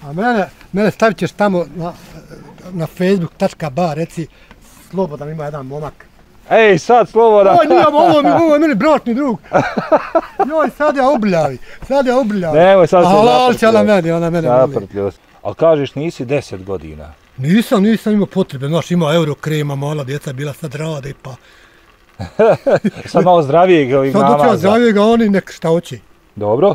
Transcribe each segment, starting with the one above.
A mene stavit ćeš tamo na facebook.ba, reci Slobodan ima jedan momak. Ej, sad Slobodan! Oj, nijem, ovo je meni bračni drug. Joj, sad ja obljavi. Nemoj, sad se halal će ona mene. Zaprtljivost. Ali kažeš nisi 10 godina. Nisam imao potrebe, znaš, ima Eurokrema, mala djeca bila sad rade, pa... Sad malo zdravijeg ovih namaza. Sad doćeva zdravijega, oni nek šta hoće. Dobro.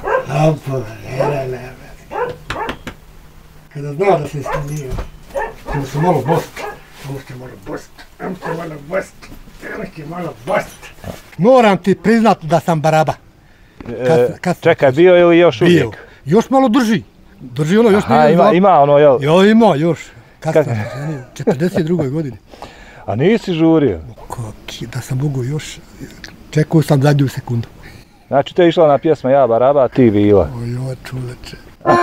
Kada zna da se snimio, kada se malo bost. Moram ti priznat da sam baraba. Čekaj, bio ili još uvijek? Bio. Još malo drži. Drži ono, još nije... Ima ono, jel? Jo, ima još. Kad sam, 42. godini. A nisi žurio? Da sam mogu još, čekao sam zadnju sekundu. Znači, te je išla na pjesma Ja baraba, a ti vila. Ojoj, čuleče.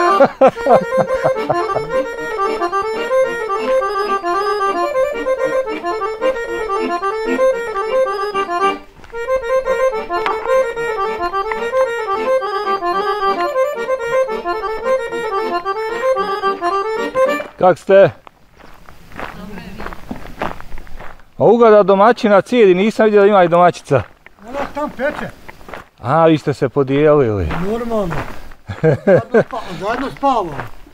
Kak ste? A ugada domaćina cijedi, nisam vidio da ima i domaćica. Ona tam peče. A, vi ste se podijelili. Normalno. Zajedno spavamo.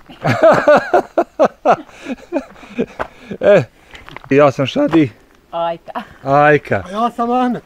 Ja sam Šadi. Ajka. A ja sam Ahmet.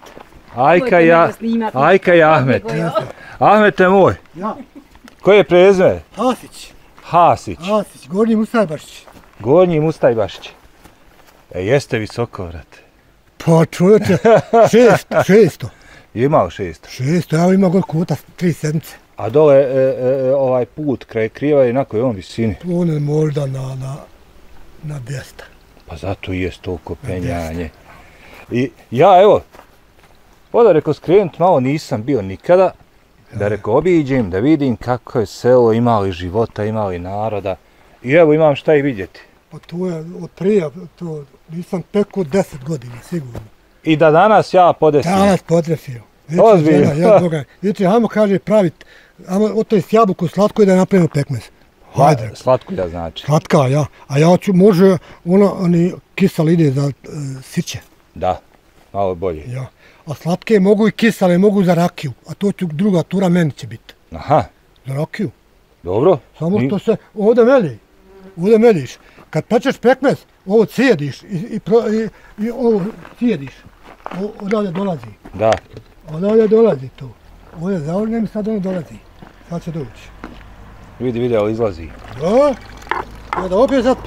Ajka i Ahmet. Ahmet je moj. Ja. Koji je prezime? Hasić, Gornji Mustajbašić. Jeste visoko, vrate. Pa čovječe, 600. Imao 600? 600, ja imao gore kota 3 sedmice. A dole ovaj put kraj Krijeva je na kojoj on visini? On je možda na 200. Pa zato i je toliko penjanje. I ja evo, da reko skrenut malo nisam bio nikada, da reko obiđem, da vidim kako je selo, ima li života, ima li naroda. I evo imam šta i vidjeti. Pa to je od prije, to nisam pekao 10 godina, sigurno. I da danas ja podesim? Danas potrefio. Ozbiljno? Vidite, hajmo kaže pravit, otojst jabuku slatko i da napravimo pekmez. Hajde. Slatkulja znači? Slatka, ja. A ja ću, može, oni kisali ide za siće. Da, malo bolje. Ja. A slatke mogu i kisale, mogu za rakiju. A to ću druga tura meni će biti. Aha. Za rakiju. Dobro. Samo što se ovdje meliš. Kad pečeš pekmez, ovo cijediš i ovo cijediš. Odavde dolazi. Da. Odavde dolazi to. Ovdje zavrnem i sad ono dolazi. Sad će doći. Vidi, ali izlazi. Da. Ja da opet sad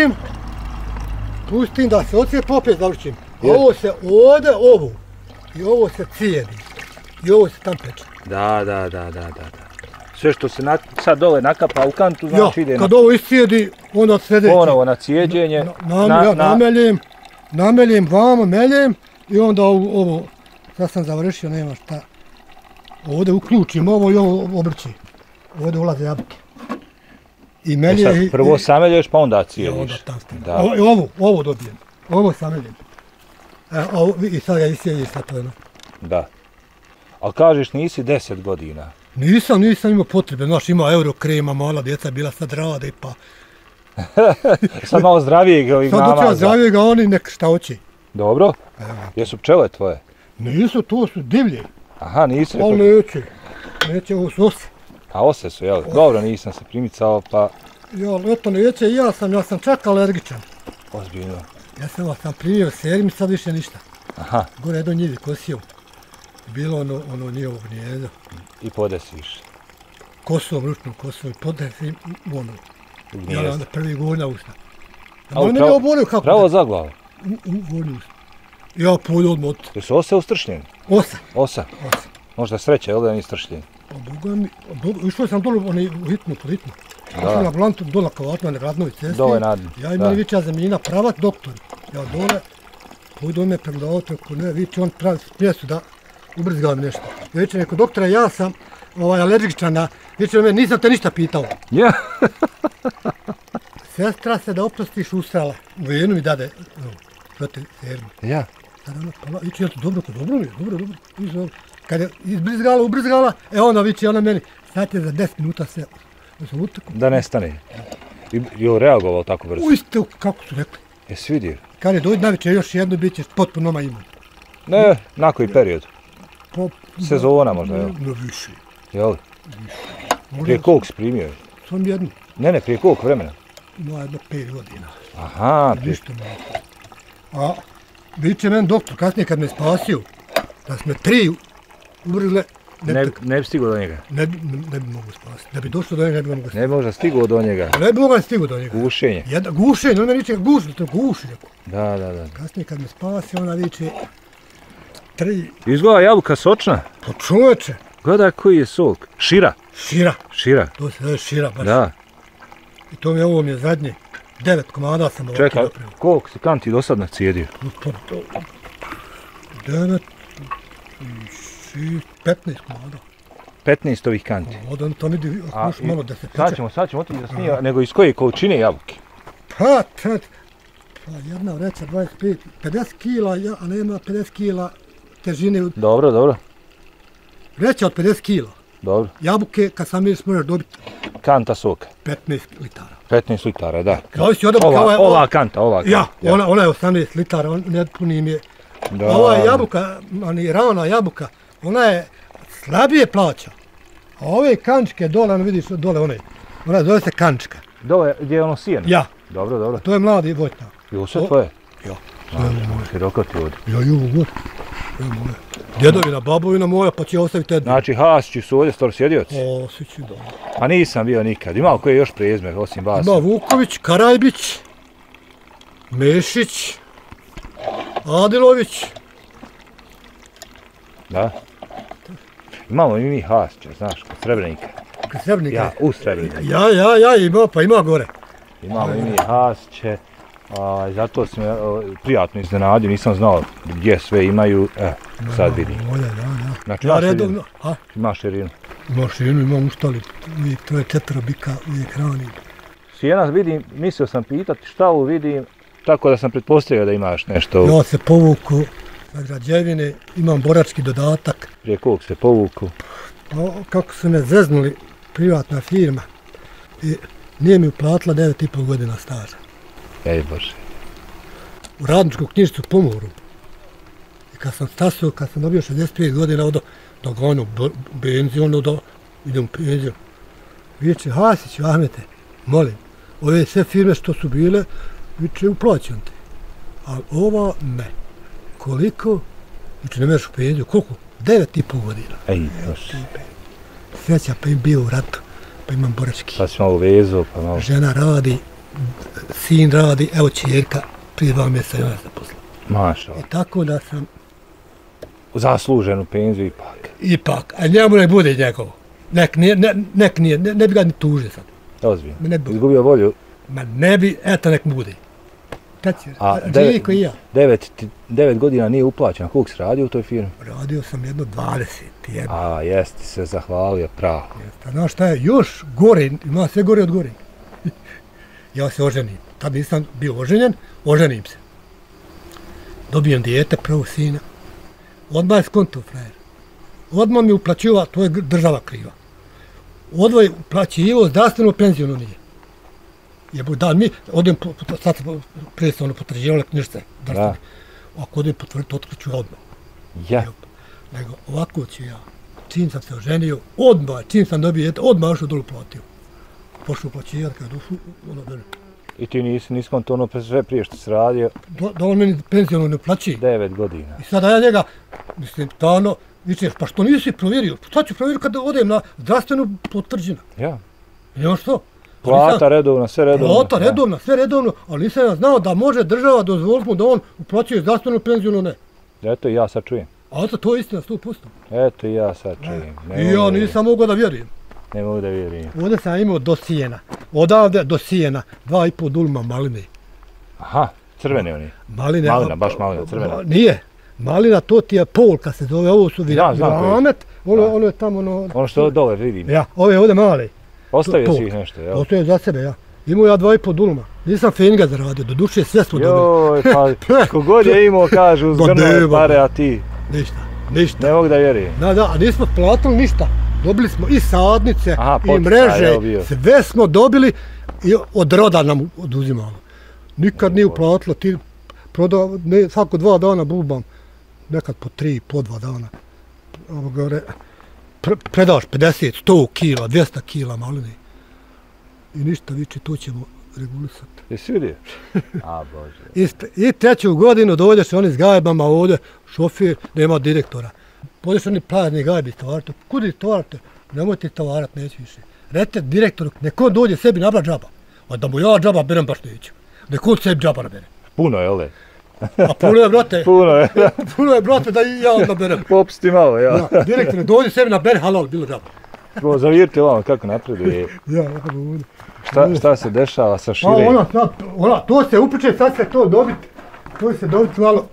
pustim da se ocijepa, opet završim. Ovo se ovdje, i ovo se cijedi. I ovo se tam peče. Da. Sve što se sad dole nakapa u kantu, znači ide... Kad ovo iscijedi, onda sljedeći. Ponovo na cijeđenje. Nameljem vamo, meljem i onda ovo, sad sam završio, nema šta. Ovdje uključim ovo i ovo obrći. Ovdje ulaze jabuke. I melje... Prvo samelješ pa onda cijediš. Ovo dobijem. Ovo sameljem. I sad ga iscijediš sa to. Da. Ali kažeš nisi 10 godina. Nisam imao potrebe, znaš, ima Eurokrema, mala djeca bila sad rade, pa... Sad malo zdravijeg ovih namaza. Sad doćeva zdravijega, oni nek šta hoće. Dobro. Jesu pčele tvoje? Nisu, to su divlje. Aha, nisu. Ali neće, ovo su ose. A ose su, jel? Dobro, nisam se primicao, pa... Ja, eto, neće i ja sam čak alergičan. Ozbiljno. Ja sam primio serim, sad više ništa. Aha. Gore jedno njivi kosio. Bilo ono njihovo gnjezdo. I podesiš? Kosom, ručnom kosom i podesim u ono. Ja onda prvi gornja usta. Pravo za glavu? Gornja usta. Ja polju odmah od... Jesu ose ustršljeni? Osa? Možda sreća, jel da nije stršljen? Pa Boga mi, išao sam dole u hitnu. Ja sam na Blantu dole kavatno na Radnovi cesti. Dole nadno. Ja imam vića zemljina pravat doktor. Ja dole, pojdu me pregledavati ako ne, viće on pravi smjesu da ubrzgao mi nešto. Ja viće neko doktora, ja sam alergičan na, viće me nisam te ništa pitao. Ja. Sestra se da oprostiš usrala, u venu mi dade, protiv sermu. Ja. Sada ona, viće, dobro mi, Kad je ubrzgala, onda viće ona meni, sad je za 10 minuta se Da sam utekao. Da nestane. I on reagovao tako brzo. Uiste, kako su rekli. Jesi vidio? Kad je dođe navečer još jedno, bit ćeš potpuno imun. Ne, na koji period? Pa, Sezona možda, jel? No više. Jel? Možda Prije koliko si primio? sam jedno, Ne, prije koliko vremena? ima jedno 5 godina. Aha, prije... Ništa malo. A viče meni doktor, kasnije kad me spasio, da smo 3 umrile, Ne bi stigao do njega. ne bi mogu spasiti. Da bi došlo do njega, ne bi mogu spasiti. Ne bi možda stigao do njega. Ne bi mogu stigao do njega. Gušenje. Gušenje, on me viče guši, to guši. Da. Kasnije kad me spasio, ona viče 3. Izgleda jabuka sočna. Pa čoveče, Gledaj koji je sok. Šira. šira. To se zove šira baš. Da. I to mi je ovo mi je zadnje. 9 komada sam ovako Čekaj, napravio. koliko si kanti do sad nacijedio? 9, 6, 15 komada. 15 ovih kanti. Onda to vidi, još malo da se peče. Sad ćemo otići da snija, nego iz koje količine jabuke? Pa jedna vreća 25, 50 kila, a nema 50 kila težine. Dobro. Vreća od 50 kila. Dobro. Jabuke, kad sam vidiš, možeš dobiti Kanta soka. 15 litara. 15 litara, da. Zavisi od Ova kanta. Ja, ona je 18 litara, ne puni mi je. Da. Ova jabuka, ravna jabuka, ona je slabije plaća. A ove kančke dole, ono vidiš dole ona zove se kančka. Dole gdje je ono sijeno? Ja. Dobro. To je mladi voćnjak. I ovo sve tvoje? Ja. Široko ti ovdje. Ja i ovo god. To je moje. Djedovina, babovina moja, pa će ostaviti jednu. Znači Hasići su ovdje starosjedioci? Hasići, da. A nisam bio nikad. Imao koji je još prezime, osim vas? Ima Vuković, Karajbić, Mešić, Adilović. Da. Imamo i mi Hasića, znaš, kod Srebrenika. Kod Srebrenika? Ja, u Srebreniku. Ja, ima gore. Imamo i mi Hasiće. Zato sam prijatno iznenadio, nisam znao gdje sve imaju, sad vidim. Znači, Ja redovno, imaš širinu. Ima širinu, imam uštali, uvijek to je 4 bika, uvijek hranim. Sjena vidim, mislio sam pitati šta ovo vidim, tako da sam pretpostavio da imaš nešto. Ja se povuku na građevine, imam borački dodatak. Prije koliko se povuku? Kako su me zeznuli, privatna firma, i nije mi uplatila 9,5 godina staža. Ej Bože. U radničku knjižicu Pomoru. I kad sam stasio, kad sam dobio 65 godina, da gonu benzionu, da idem u penziju. Viče, Hasić, Ahmete, molim, ove sve firme što su bile, viče, uplaćam te. Ali ova ne. Koliko? Viče, ne meš u penziju. Koliko? 9,5 godina. Ej Bože. Sreća, pa im bio u ratu, pa imam borački. Pa si malo vezo, pa malo... Žena radi, sin radi, evo čerka, prije 2 mjeseca je ona zaposlila. Mašala. I tako da sam... Zasluženu penziju ipak. Ipak, a njemu ne bude njegovo. Nek nije, ne bi ga ni tužio sad. Ozbiljno. Ne bi. Izgubio volju. Ma ne bi, eto nek mu bude. A Željko i ja. 9 godina nije uplaćen. Koliko si radio u toj firmi? Radio sam jedno 21. A, jesi se zahvalio pravo. Znaš šta je, još gore, ima sve gore od gore. Ja se oženim. Tad nisam bio oženjen, oženim se. Dobijem dijete, prvo sina. Odmah je skonto frajer. Odmah mi uplaćiva, to je država kriva. Odvoj uplaćivo, zdravstveno penziono nije. Jebo, da, mi odem, sad se predstavno potraživale knjižice. Da. Ako odem potvrditi, otkriću odmah. Ja. Nego ovako ću ja. Čim sam se oženio, odmah, čim sam dobio dijete, odmah još dolu platio. Pošao uplaćivati, kada došlo, ono bene. I ti nisi konto sve prije što si radio? Da on meni penziono ne plaći. 9 godina. I sada ja njega, mislim, stano, vičeš, pa što nisi provjerio? Šta ću provjeriti kada odem na zdravstvenu potvrđenu? Ja. I nema što? Plata redovna, sve redovno. Plata redovna, sve redovno, ali nisam ja znao da može država dozvoliti mu da on uplaćuje zdravstvenu penziju, ne. Eto i ja sad čujem. A to je istina, 100%. Eto i ja sad čujem. I ja nisam mogao da vjerujem. Ne mogu da vjerujem. Ovdje sam imao do Sijena, odavde do Sijena, 2,5 dulma maline. Aha, crvene oni. Maline. Malina, baš malina, crvena. Nije. Malina, to ti je polka se zove, ovo su vilamet, ono je tamo ono... Ono što dole vidim. Ja, ove ovdje male. Ostavio si ih nešto, jel? Ostavio za sebe, ja. Imao ja 2,5 dulma. Nisam fenga zaradio, do duše sve smo dobili. Joj, pa kogod je imao, kažu, zgrnuo pare, a ti... Ništa. Ne mogu da vjerujem. Da, a nismo platili ništa. dobili smo i sadnice, Aha, i poticaj, mreže, evo bio. sve smo dobili i od roda nam oduzimalo. Nikad nije uplatilo, ti prodao, ne, svako 2 dana bubam, nekad po 3, po 2 dana. Predaš 50, 100 kila, 200 kila maline. I ništa, viče, to ćemo regulisati. Jesi vidio? A, Bože. I 3. godinu dođeš oni s gajbama ovdje, šofir, nema direktora. Podeš oni prazni gajbi tovarite, kudi tovarite? Nemojte tovarat, neću više. Rete direktoru, neko dođe sebi nabra džaba. A da mu ja džaba berem baš neću. Neko sebi džaba nabere. Puno, jel ne? A puno je, brate. Puno je. Puno je, brate, da i ja onda berem. Popusti malo, ja. Ja, direktore, dođi sebi nabere, halal, bilo džaba. Prvo zavirti ovamo kako napreduje. Ja, Šta se dešava sa širenjem? Ona, to se upriče, sad se to dobiti. To se dobiti malo...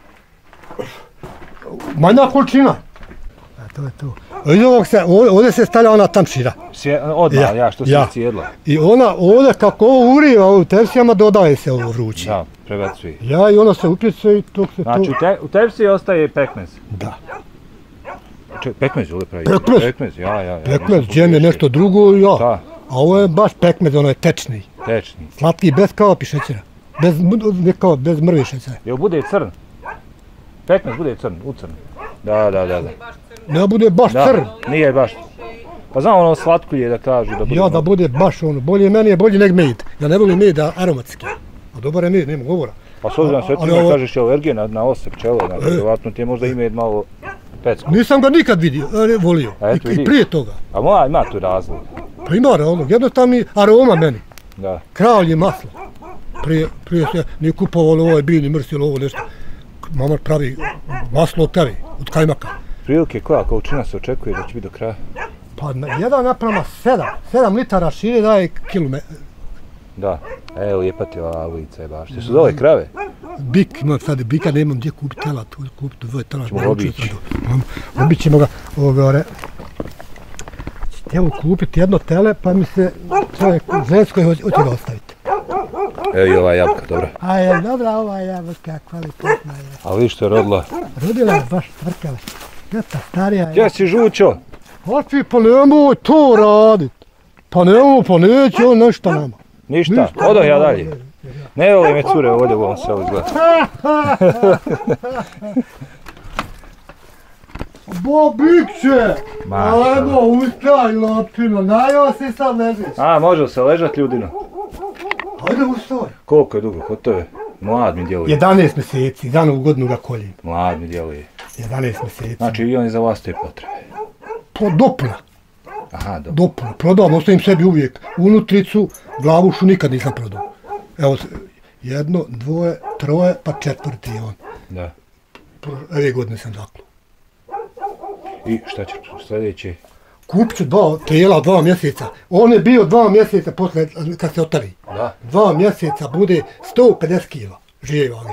Manja količina. To je to. Ovdje se stavlja ona tamšira. Odmah, što se cijedla. I ona ovdje kako ovo uriva u tepsijama dodaje se ovo vruće. Da, prebacuje. Ja i ono se upriče i to se to... Znači u tepsiji ostaje pekmez. Da. Pekmez ovdje pravi? Pekmez. Ja. Pekmez, džem je nešto drugo, ja. Da. A ovo je baš pekmez, ono je tečni. Tečni. Slatki, bez kaopi šećera. Bez mrvi šećera. Jel bude crn? Pekmez bude crn, u crn. Da. Ne bude baš crn. Nije baš. Pa znam ono slatkulje da kažu da bude... Ja, da bude baš ono, meni je bolje nek med. Ja ne volim med aromatski. A dobar je med, nema govora. Pa s obzirom sve ti kažeš je alergije na ose pčele, vjerovatno ti je možda i med malo pecko. Nisam ga nikad volio. I prije toga. A ima tu razlog. Pa ima razlog, jednostavni aroma meni. Da. Kralje maslo. Prije se nije kupovalo ovaj biljni mrs ili ovo nešto. Mama pravi maslo od tevi, od kajmaka. Prilike koja količina se očekuje da će biti do kraja? Pa 1:7. 7 litara šire daje kilometar. Da, lijepa ti ova ulica je baš. Jesu dole krave? Bik, imam sad bika, nemam gdje kupiti tela, kupiti 2 tela. Ćemo obići. Obići ćemo ga gore. Htjelo kupiti jedno tele, pa mi se čovjek žensko hoće ga ostaviti. Evo i ova jabuka, dobra. A je dobra ova jabuka, kvalitetna je. A vidiš što je rodila? Rodila je baš tvrkava. Jeta starija je. Gdje si žučo? Oči, pa nemoj to radit. Pa neće on nešto nama. Ništa, odo ja dalje. Ne voli me cure ovdje u ovom selu izgleda. Bobikće! Ajmo, ustaj lopino, najao si sad ležiš. A, može se ležat ljudino. Ajde ustaj. Koliko je dugo kod tebe? Mlad mi djeluje. 11 mjeseci, za novu godinu ga koljim. Mlad mi djeluje. 11 mjeseci. Znači i on je za vlastite potrebe. Po dopuna. Aha, dobro. Dopuna. Prodam, ostavim sebi uvijek unutricu, glavušu nikad nisam prodao. Evo, 1, 2, 3, pa 4 on. Da. Ove godine sam zaklo. I šta ćeš sljedeće? Kupit ću 2 tela, 2 mjeseca. On je bio 2 mjeseca posle, kad se otavi. Da. 2 mjeseca bude 150 kila žive vage.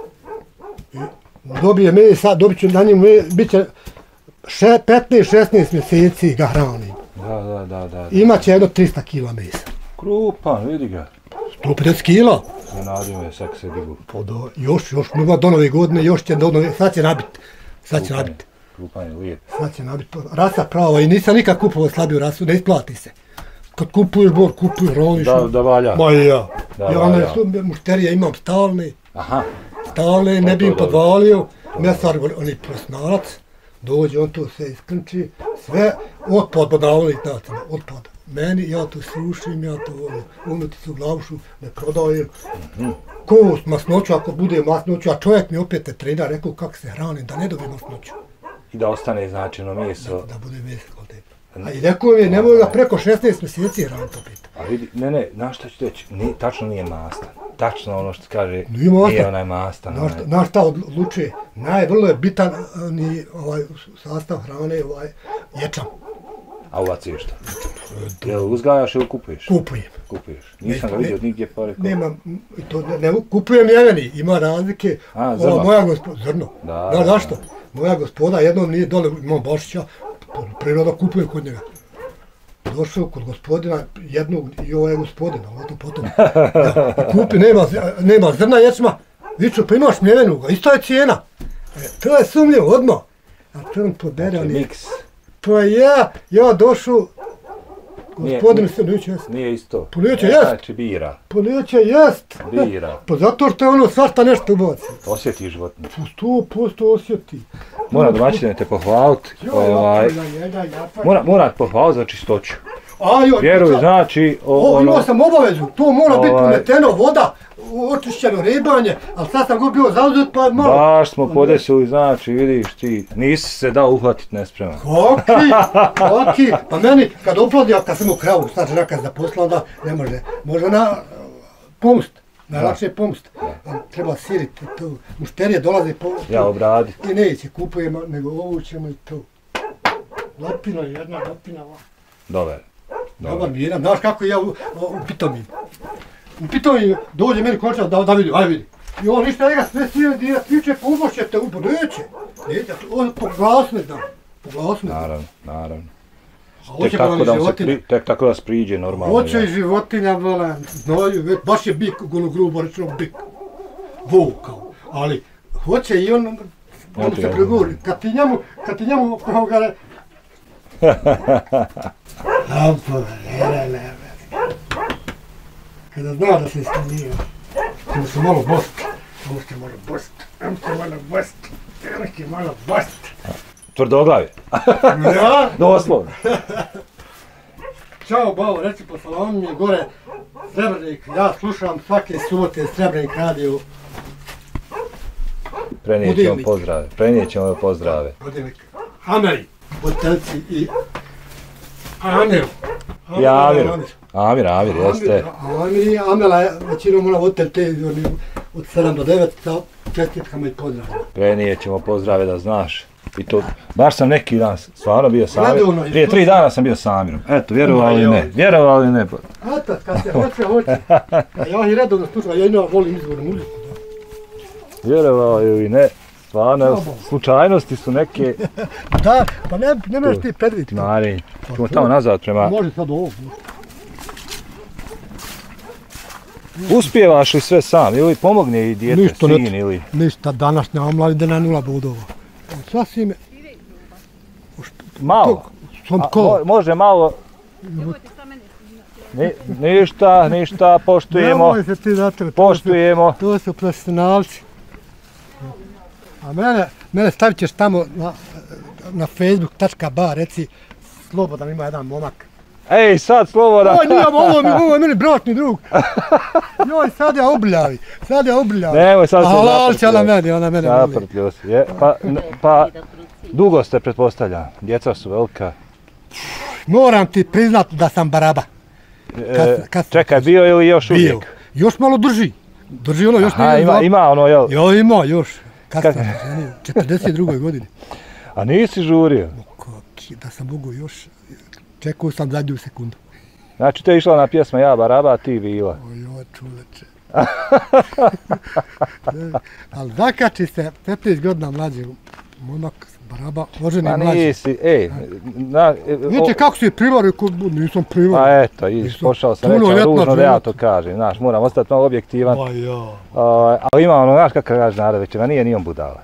Dobije mesa, dobit ću na njim, bit će 15-16 mjeseci ga hranim. Da. Imaće jedno 300 kila mesa. Krupan, vidi ga. 150 kila. Nadio me, sad se digu. Još, ima do nove godine, još će do nove, sad će nabiti. Krupan je lijep. Sad će nabiti, rasa prava i nisam nikad kupovao slabiju rasu, ne isplati se. Kad kupuješ bor, kupuješ roniš. Da valja. Ma ja. Mušterije imam stalne. Aha. Stalne, ne bi im podvalio. Mesar, oni prosnalac. Dođe, on to sve iskrnči. Sve otpad bodavali, otpad. Meni, ja to slušim, ja to volim. Unuticu, glavušu, ne prodajem. Kost, masnoću, ako bude masnoću, a čovjek mi opet je trener rekao kako se hranim, da ne dobijem masnoću. I da ostane značajno meso. Da bude meso kvalitetno. A i rekao mi je, nemoj ga preko 16 mjeseci hraniti opet. A vidi, ne, znaš šta ću reći, tačno nije mastan. Tačno ono što kaže, nije onaj mastan. Znaš šta odlučuje? Vrlo je bitan sastav hrane, ječam. A ovaci šta? Jel uzgajaš ili kupuješ? Kupuješ. Nisam ga vidio nigdje pa rekao. Nemam, kupujem jeveni, ima razlike. Moja gospoda, zrno. Znaš što? Moja gospoda jednom nije dole, imam Bošića, priroda kupuje kod njega. Došao kod gospodina, jednog i ovaj gospodina, potom. Kupi, nema zrna ječma, viču, pa imaš mljevenuga, isto je cijena. To je sumljivo, odmah. A to on pobere, miks. Pa ja došao, gospodin se neće jest. Nije isto. Pa neće jest. Znači bira. Pa neće jest. Bira. Pa zato što je ono svašta nešto ubaci. Osjeti životinje. 100% osjeti. Moram domaćine te pohvaliti. Moram te pohvaliti za čistoću. Vjeruj, znači... Imao sam obavezu, to mora biti umeteno voda, očišćeno ribanje, ali sad sam go bio zauzet pa malo... Baš smo podesili, znači, vidiš ti, nisi se dao uhvatiti nespreman. Kaki, pa meni kad oplodio, kad sam u kravu, sad žena kad zaposla, onda ne može, može na pomst, najlakše je pomst. Treba siriti to, mušterije dolaze po... Ja obraditi. I neće, kupujemo, nego ovu ćemo i to. Lapina, jedna lapina. Dobar. Dobar mi jedan, znaš kako ja u pitomim. U pitomim dođe meni končan da vidi, aj vidi. I on ništa njega sve sile dira, tiče, pomoćete u neće. Neće, on po glasu ne znam. Po glasu ne znam. Naravno. Tek tako da se priđe normalno. Hoće i životinja, vola, znaju, baš je bik, ono grubo rečeno bik. Vukao, ali hoće i on se pregovori. Kad ti njemu, kada zna da se snimio, kada se malo bost. Tvrdoglavi. Ja? Doslovno. Ćao, Bavo, reci po salonu mi je gore Srebrenik, ja slušam svake subote Srebrenik radio. Prenijet ćemo pozdrave. Budilnik. Ameri, voditeljci i Amir. Amir, jeste. Amela je većinom ona voditelj te od 7 do 9 sa čestitkama i pozdravima. Prenijet ćemo pozdrave da znaš. I to, baš sam neki dan stvarno bio s Amirom. Prije 3 dana sam bio s Amirom. Eto, vjerovali ili ne. Eto, kad se hoće. Ja i redovno slušam, ja inače volim izvornu muziku. Vjerovali ili ne. Stvarno, slučajnosti su neke... Da, pa ne možeš ti predviditi. Marin, ćemo tamo nazad prema... Može sad ovo. Uspijevaš li sve sam, ili pomogne i dijete, sin ili... Ništa, današnja omladina 0 bodova. Sasvim... Malo? Može malo... Ništa, poštujemo. Poštujemo. To su profesionalci. A mene stavit ćeš tamo na facebook.ba, reci Slobodan ima jedan momak. Ej, sad Slobodan! Ovo je meni bračni drug. Joj, sad ja obljavi. Nemoj, sad se ona mene voli. Zaprtljio si, pa dugo ste pretpostavljam, djeca su velika. Moram ti priznat da sam baraba. Čekaj, bio ili još uvijek? Još malo drži. Drži ono, još nije... Ima ono, jel? Jo, ima još. Kad sam ženio, 42. godini. A nisi žurio? Da sam mogu još, čekao sam zadnju sekundu. Znači, te je išla na pjesma Ja baraba, a ti vila. Ojoj, čuleče. Ali zakači se 15 godina mlađi momak, baraba, oženi mlađi. Pa nisi, vidite kako si privario, nisam privario. Pa eto, pošao sam reći, ružno da ja to kažem, znaš, moram ostati malo objektivan. Ali ima ono, znaš kako kaže Nadović, ma nije ni on budala.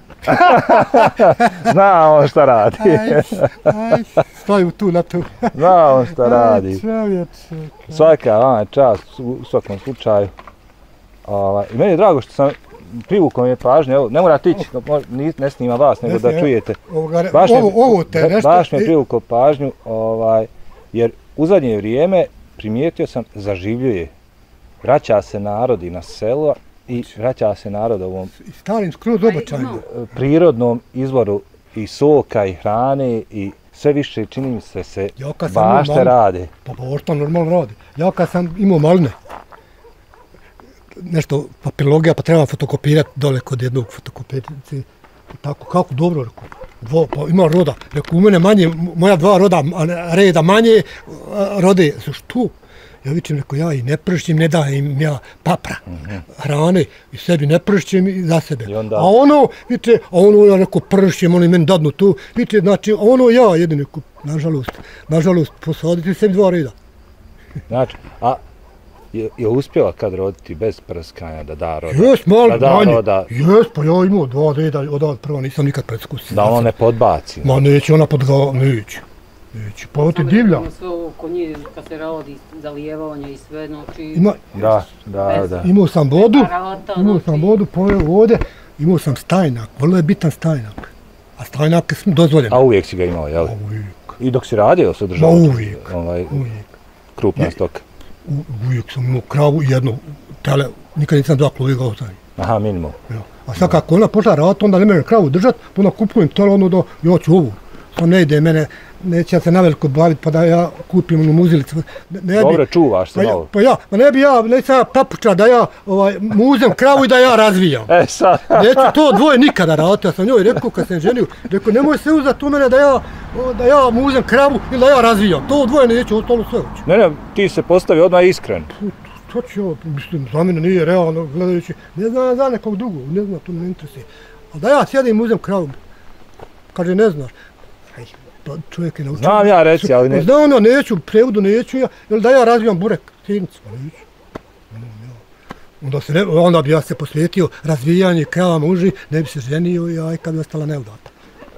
Zna on šta radi. Aj, stojim tu na tu. Zna on šta radi. Svaka čast u svakom slučaju. I meni je drago što sam privukao mi je pažnje, evo, ne morate ići, ne snima vas, nego da čujete. Baš mi je privukao pažnju, jer u zadnje vrijeme primijetio sam zaživljuje. Vraća se narodi na selo i vraća se narod ovom starim skroz običajno prirodnom izvoru i soka i hrane i sve više čini mi se bašte rade. Pa bašta normalno radi. Ja kad sam imao maline, nešto papirologija, pa trebam fotokopirati dole kod jednog fotokopirnice. Tako, kako dobro, rekao. Pa ima roda. Rekao, u mene manje, moja 2 reda manje rode. Što? Ja vičem, rekao, ja i ne pršćim, ne dajem ja papra, hrane i sebi ne pršćim i za sebe. A ono, viče, ja rekao, pršćim, oni meni dadnu tu, viče, znači, ono ja jedin, rekao, nažalost, posaditi sebi 2 reda. Znači, a je uspjela kad roditi bez prskanja da da roda? Jes, malo manje. Jes, pa ja imao 2 reda, od prva nisam nikad predskusio. Da ono ne podbaci? Ma neće ona neće. Neću, pa ovo ti divlja. Sve oko njih kad se radi zalijevanja i sve, znači... Da. Imao sam vodu, pojeo ovdje, imao sam stajnak, vrlo je bitan stajnak. A stajnak je dozvoljen. A uvijek si ga imao, jel? Uvijek. I dok si radio se održao? Uvijek. Krupna stoka. Uvijek sam imao kravu i jednu tele, nikad nisam dva kloviga ostavio. Aha, minimum. A sad kako ona počela raditi, onda ne može kravu držati, onda kupujem tele, ono da ja ću ovu. To ne ide mene, neće ja se naveliko baviti pa da ja kupim onu muzilicu. Dobro, čuvaš se malo. Pa ne bi ja, neću ja papuča da ja muzem kravu i da ja razvijam. Sad. Neću to dvoje nikada raditi, ja sam njoj rekao kad sam ženio, rekao nemoj se uzeti u mene da ja muzem kravu ili da ja razvijam. To dvoje neću, ostalo sve hoću. Ne, ti se postavi odmah iskren. To ću ja, mislim, za mene nije realno gledajući, ne znam za nekog drugog, ne znam, to me ne interesuje. Ali da ja sjedim i muzem kravu, kaže ne znaš. Čovjek je naučio. Znam ja reći, ali ne... Znam ja, neću, prevodu neću ja, ili da ja razvijam burek, sjednicu, neću. Onda bi ja se posvetio razvijanju krava muži, ne bi se ženio i ajka bi ostala neudata.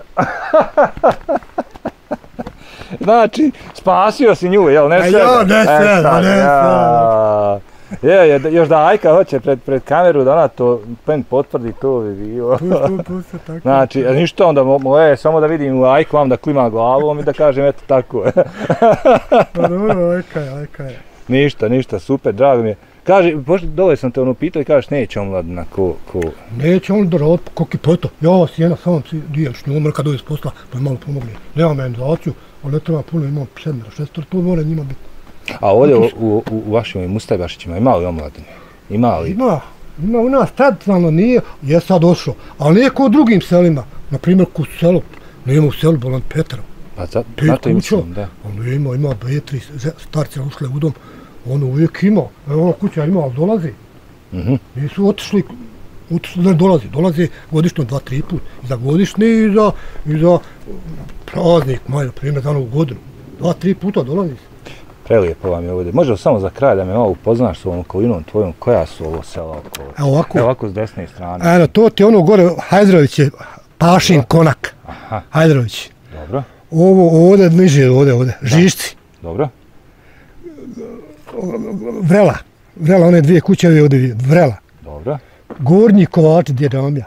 Znači, spasio si nju, jel, ne sebe? Ja, ne sebe. Još da Ajka hoće pred kameru da ona to potvrdi, to bi bilo. Pusti, tako. Znači, ništa onda, samo da vidim u Ajku vam da klima glavom i da kažem eto tako. Pa dobro, Ajka je. Ništa, super, drago mi je. Kaži, dole sam te pitao i kažeš neće omladina ko... Neće on da rad, koliko je to. Ja vas jedna sam si dijeliš njomor kad dođe s posla, pa je malo pomogli. Nemam menizaciju, ali ne treba puno, imam 7, 6, to mora njima biti. A ovdje u vašim Mustajbašićima ima li omladine? Ima u nas tradicionalno nije, je sad došlo, ali nije kao u drugim selima. Naprimjer, kod selo, nema u selu Bolan Petrov. Pa zato i mislim, da. Ono ima B3 starci ušle u dom, ono uvijek ima, ono kuća ima, ali dolazi. Nisu otišli, ne dolazi godišnjo 2-3 put. I za godišnji i za praznik, na primjer, za novu godinu. 2-3 puta dolazi. Prelijepo vam je ovdje. Može samo za kraj da me malo upoznaš s ovom okolinom tvojom, koja su ovo sela okolo? Evo ovako s desne strane. Evo, to ti ono gore, Hajdrović je Pašin konak. Hajdrović. Dobro. Ovo ovdje niže, ovdje, Žišci. Dobro. Vrela, one dvije kuće ovdje, Vrela. Dobro. Gornji Kovači, gdje je Ramlja.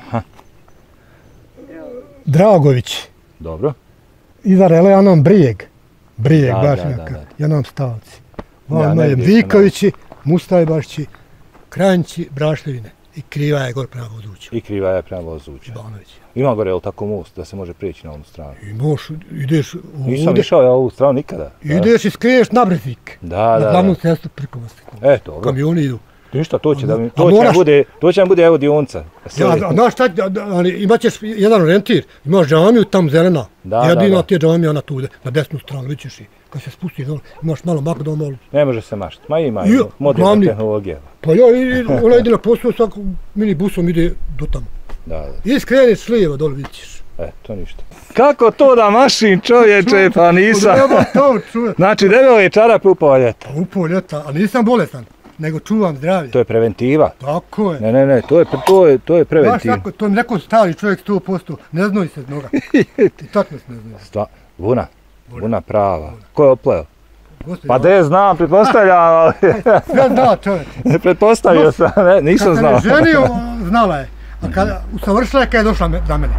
Dragović. Dobro. Iza Rele, ja nam Brijeg, baš neka, ja nam Stavci. Vikovići, Mustajbašći, Kranjci, Brašljevine i Krivaja je gore prema Vozuća. Ima gore, je li tako most da se može prijeći na ovu stranu? Ideš ovdje. Nisam išao ja ovu stranu nikada. Ideš i skriješ na Brezvik. Da. Na glavnu cestu preko Mostiku. Dobro. Kamioni idu. Ništa, to će nam bude evo dionica. Znaš šta, imat ćeš jedan orijentir, imaš džamiju tam zelena, jedina ti je džamija na tude, na desnu stranu, vidiš i kad se spustiš dole, imaš malo Magdom, malo... Ne može se mašiti, ima moderna tehnologija. Pa ona ide na posao, svakog minibusom ide do tamo. I skreniš lijevo dole, vidit ćeš. To ništa. Kako to da mašim čovječe, pa nisam... Znači, debelo je čarape upao ljeta. Upao ljeta, a nisam bolestan. Nego čuvam zdravlje. To je preventiva. Tako je. Ne, to je preventiva. Znaš tako, to mi neko stari čovjek 100%, ne znoji se noga. I tako se ne znoji. Vuna prava. Ko je opleo? Pa de znam, pretpostavljam, ali... Sve zna čovjek. Pretpostavio sam, nisam znao. Kad sam je ženio, znala je. A kada usavršila je, kada je došla za mene.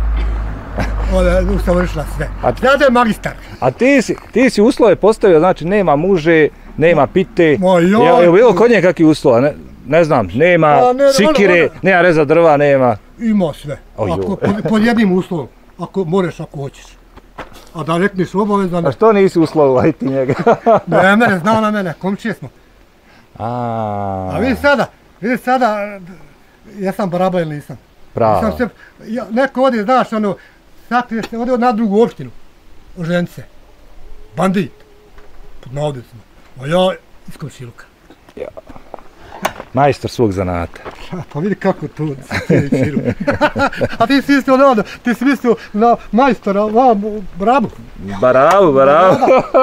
Usavršila sve. Sada je magistar. A ti si uslove postavio, znači nema muže, nema pite. Je bilo kod nje kakvi uslova? Ne znam, nema sikire, nema reza drva, nema... Ima sve. Pod jednim uslovom. Ako moreš, ako hoćeš. A da rekneš obavezan... A što nisi uslovila ti njega? Ne, mene, znao na mene, komčije smo. A vidi sada, ja sam baraba ili nisam. Pravo. Neko ovdje, znaš, ono, sakriješ se ovdje na drugu opštinu. Žence. Bandit. Pod navodnicima. A ja iz komšiluka. Majstor svog zanata. Pa vidi kako to cijeli. A ti si mislio na ti si mislio na majstora, Barabu. Barabu.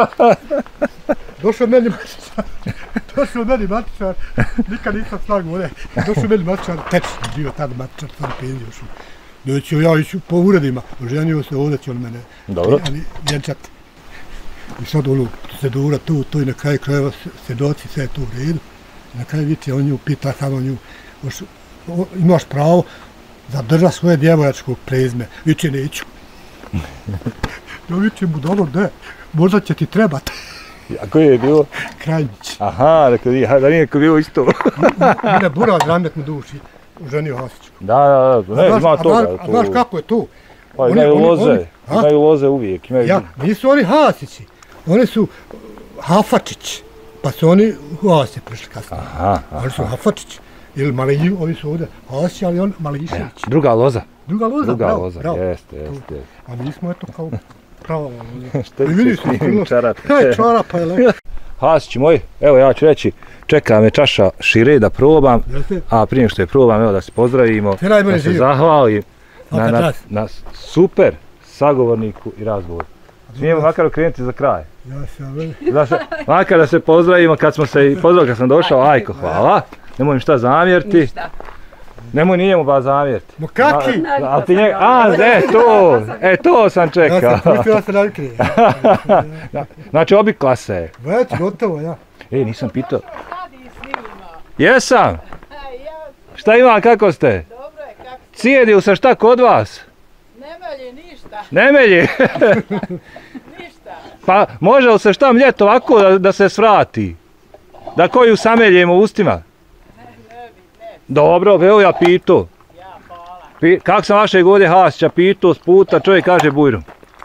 Došao meni matičar, nikad nisam slagao ovdje. Došao meni matičar, tečni bio tada matičar, sada penziju još. Neću ja ići po uredima, oženio se, ovdje će on mene vjenčati. I sad ono procedura tu i na kraju krajeva svjedoci, sve je tu u redu. Na kraju viče, on nju pita samo nju, imaš pravo zadržati svoje djevojačko prezime. Viče, neću. Ja viče mu dobro, ne, možda će ti trebati. A koji je bilo? Krajnić. Aha, da nije ko bilo isto. Mine Buraz ramet mu duši, ženio Hasiću. Da, ne, ima toga. A znaš kako je to? Pa imaju loze uvijek. Ja, nisu oni Hasići, oni su Hafačić, pa su oni u Hasi prišli kasnije. Oni su Hafačić. Ili Maliji, ovi su ovdje Hasić, ali on Mališević. Druga loza. Druga loza, bravo. Jeste. A mi smo eto kao prava loza. Što ti se snimim čarap? Kaj čarapa je lepo. Hasić moj, evo ja ću reći, čeka me čaša šire da probam, a prije što je probam, evo da se pozdravimo, da se zahvalim na super sagovorniku i razgovoru. Smijemo makar okrenuti za kraj. Makar da se pozdravimo kad smo se pozdravili, kad sam došao, Ajko, hvala, nemoj mi šta zamjeriti. Nemoj ni njemu ba zamjeriti. No kaki? Ali ti njega, to sam čekao. Ja sam pustio da se navikrije. Znači obikla se. Već, gotovo, ja. Nisam pitao. Jesam. Šta ima, kako ste? Dobro je, kako ste? Cijedil se šta kod vas? Ne melji ništa. Ne melji? Ništa. Pa može li se šta mljet ovako da se svrati? Da koju sameljemo ustima? Dobro, evo ja pitu. Ja, hvala. Kako sam vašeg ovdje Hasića pitao s puta, čovjek kaže bujrum.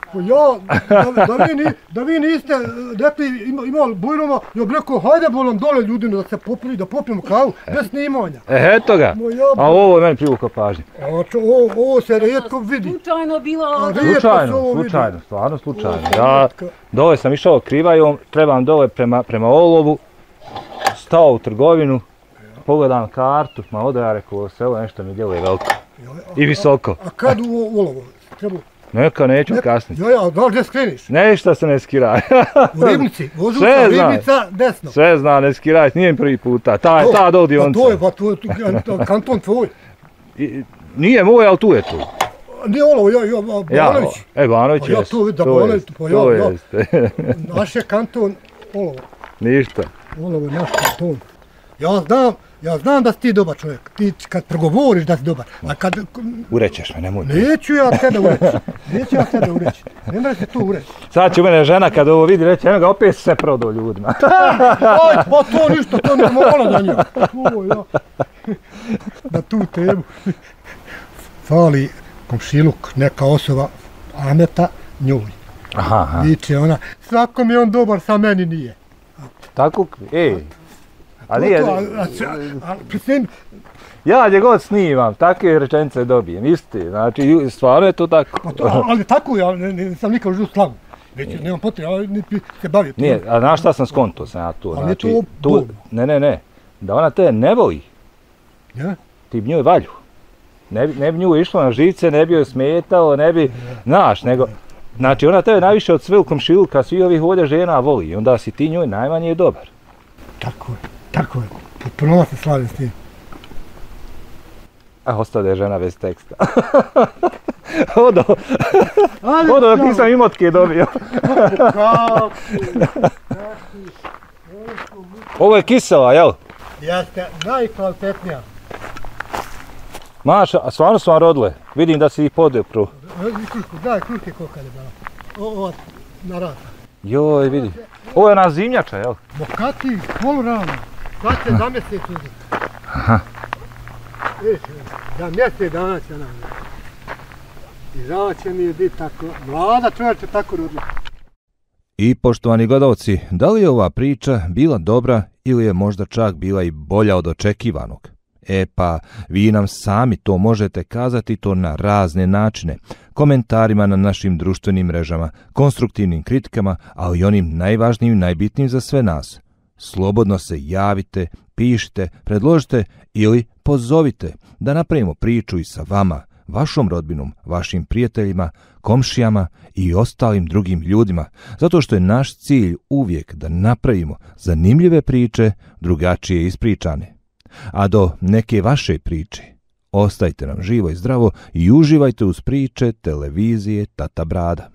Da vi niste rekli imali bujroma, ja bih rekao hajde bolam dole ljudinu da se popili, da popijemo kavu, bez snimanja. Eto ga, a ovo je meni privukao pažnje. Ovo se rijetko vidi. Slučajno bilo... Slučajno, stvarno slučajno. Ja dole sam išao krivajom, trebam dole prema Olovu, stao u trgovinu, pogledam kartu, ma odo ja rekao, selo nešto mi djeluje veliko i visoko. A kad u Olovu? Neka, neću kasniti. Da li gdje skreniš? Ništa se ne skiraj. U Ribnici, Vozuca, Ribnica, desno. Sve zna, ne skiraj, nije prvi puta, ta dodionca. Pa to je kanton tvoj. Nije moj, ali tu je tu. Nije Olovo, Banović. Banović jest. Ja to vidim da Banović, to jeste. Naš je kanton Olovo. Ništa. Olovo je naš kanton. Ja znam da si ti dobar čovjek, ti kad progovoriš da si dobar, a kad... Urećeš me, nemoj. Neću ja tebe ureći, nemoj se tu ureći. Sad će mene žena kad ovo vidi reći, eno ga opet se prodao ljudima. Aj, pa to ništa, to ne mola da njega. Na tu temu. Fali komšiluk, neka osoba, Ameta, njoj. Viče ona, svakom je on dobar, sa meni nije. Tako, a nije... Ja gdje god snimam, takve rečenice dobijem, isti, znači stvarno je to tako. Ali tako ja nisam nikad uživ slavu, već nemam potrebe, ali niti se bavio. Nije, a znaš šta sam skonto sam ja tu, ali znači... Ali to bol. Ne, da ona te ne voli, ti bi njoj valju. Ne bi nju išlo na živce, ne bi joj smetalo, ne bi, znaš, nego... Znači ona tebe najviše od sve u komšiluka, svi ovih ovdje žena voli i onda si ti njoj najmanje dobar. Tako je, potpuno se slavim s tim. Ostao da je žena bez teksta. Odo dok nisam imotke dobio. Ovo je kisela, jel? Jeste, najkvalitetnija. Maša, a stvarno su vam rodile? Vidim da si ih podepru. Daj kruške koliko je bila. Ova na rata. Joj, vidi. Ovo je ona zimnjača, jel? Bokati, polu rano. Sad će za mjesec uzeti. Aha. Za mjesec dana će nam. I žao će mi je biti tako, mlada čovječe tako rodila. I poštovani gledalci, da li je ova priča bila dobra ili je možda čak bila i bolja od očekivanog? Pa, vi nam sami to možete kazati to na razne načine, komentarima na našim društvenim mrežama, konstruktivnim kritikama, ali i onim najvažnijim i najbitnijim za sve nas. Slobodno se javite, pišite, predložite ili pozovite da napravimo priču i sa vama, vašom rodbinom, vašim prijateljima, komšijama i ostalim drugim ljudima, zato što je naš cilj uvijek da napravimo zanimljive priče, drugačije ispričane. A do neke vaše priče, ostajte nam živo i zdravo i uživajte uz priče televizije Tata Brada.